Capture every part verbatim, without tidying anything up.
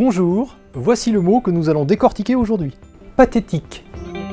Bonjour, voici le mot que nous allons décortiquer aujourd'hui. Pathétique.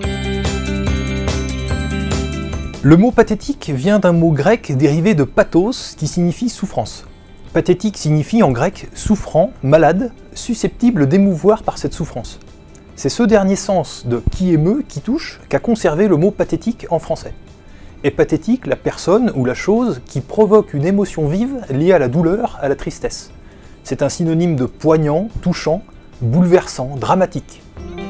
Le mot pathétique vient d'un mot grec dérivé de pathos qui signifie souffrance. Pathétique signifie en grec souffrant, malade, susceptible d'émouvoir par cette souffrance. C'est ce dernier sens de qui émeut, qui touche, qu'a conservé le mot pathétique en français. Est pathétique la personne ou la chose qui provoque une émotion vive liée à la douleur, à la tristesse. C'est un synonyme de poignant, touchant, bouleversant, dramatique.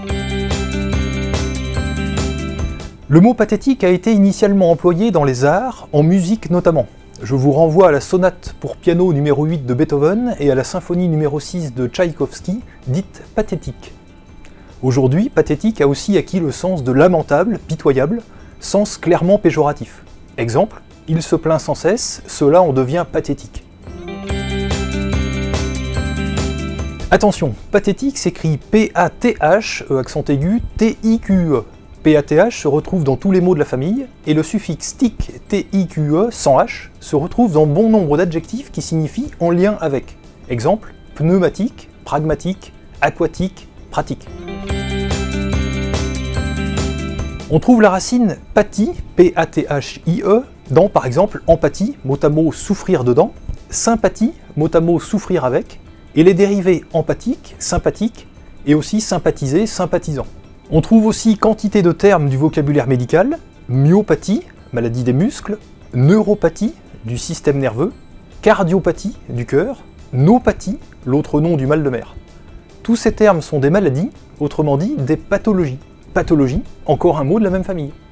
Le mot pathétique a été initialement employé dans les arts, en musique notamment. Je vous renvoie à la sonate pour piano numéro huit de Beethoven et à la symphonie numéro six de Tchaïkovski, dite pathétique. Aujourd'hui, pathétique a aussi acquis le sens de lamentable, pitoyable, sens clairement péjoratif. Exemple, il se plaint sans cesse, cela en devient pathétique. Attention, pathétique s'écrit P A T H, E accent aigu, T I Q E. P A T H se retrouve dans tous les mots de la famille, et le suffixe tique, T I Q E, sans H, se retrouve dans bon nombre d'adjectifs qui signifient en lien avec. Exemple, pneumatique, pragmatique, aquatique, pratique. On trouve la racine pathie, P A T H I E, dans par exemple empathie, mot à mot souffrir dedans, sympathie, mot à mot souffrir avec, et les dérivés empathique, sympathique, et aussi sympathiser, sympathisant. On trouve aussi quantité de termes du vocabulaire médical, myopathie, maladie des muscles, neuropathie, du système nerveux, cardiopathie, du cœur, nopathie, l'autre nom du mal de mer. Tous ces termes sont des maladies, autrement dit des pathologies. Pathologie, encore un mot de la même famille.